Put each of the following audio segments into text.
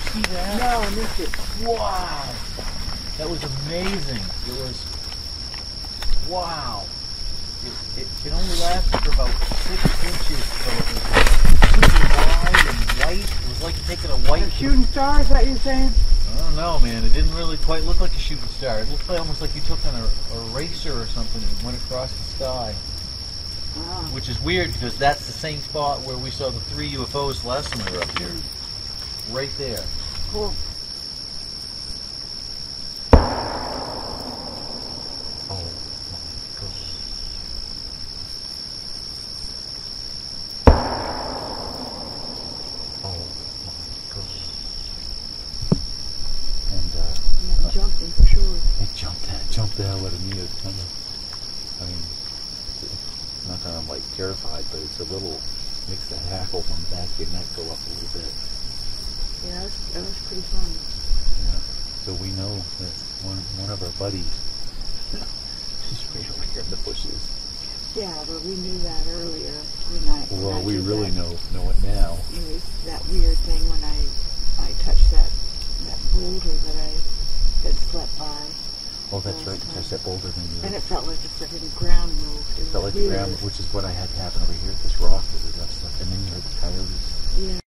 see that? No, I missed it. Wow. That was amazing. It was, wow. It only lasted for about 6 inches, so it was super wide and white. It was like taking a white... A shooting star, is that what you're saying? I don't know, man. It didn't really quite look like a shooting star. It looked like almost like you took an eraser or something and went across the sky. Wow. Which is weird because that's the same spot where we saw the 3 UFOs last time we were up here. Right there. Cool. Jumping for sure. It jumped the hell out of me. It's kind of, I mean, it's not that I'm like terrified, but it's a little, makes the hackles on the back of your neck go up a little bit. Yeah, that was pretty fun. Yeah. So we know that one of our buddies is right over here in the bushes. Yeah, but we knew that earlier Well, we really know it now. It was that weird thing when I touched that boulder that I had slept by. Oh, that's right. You touched that boulder, and it felt like the freaking ground moved. It felt like weird. the ground, which is what I had to happen over here at this rock. And then you heard the coyotes. Yeah.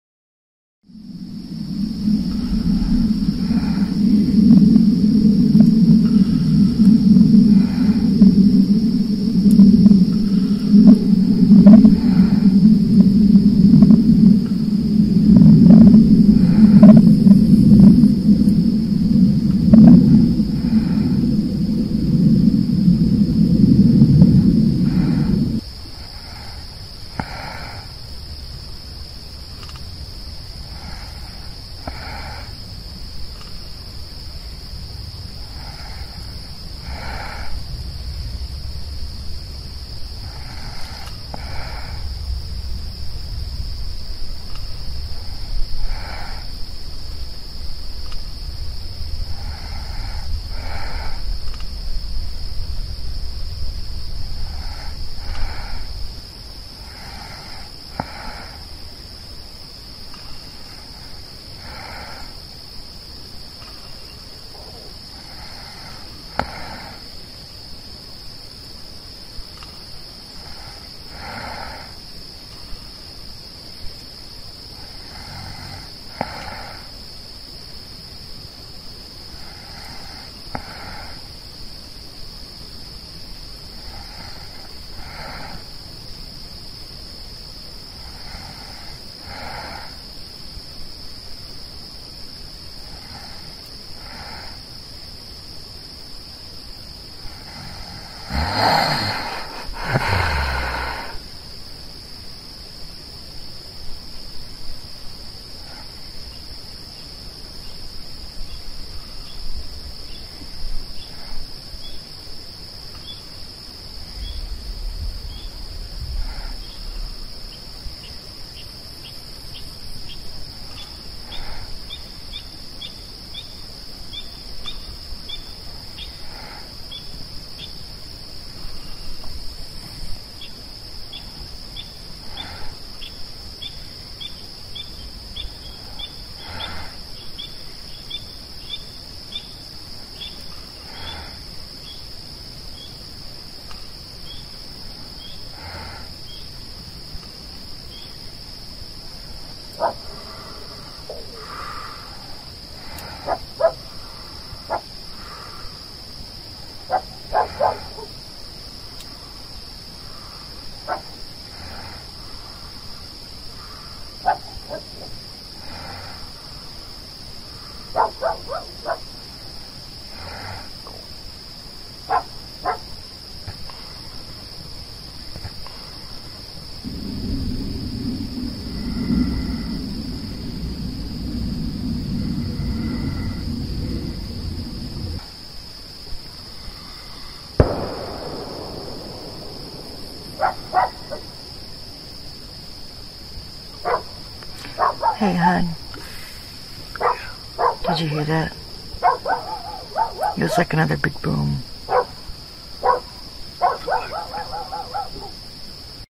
Hey, hon. Did you hear that? It was like another big boom.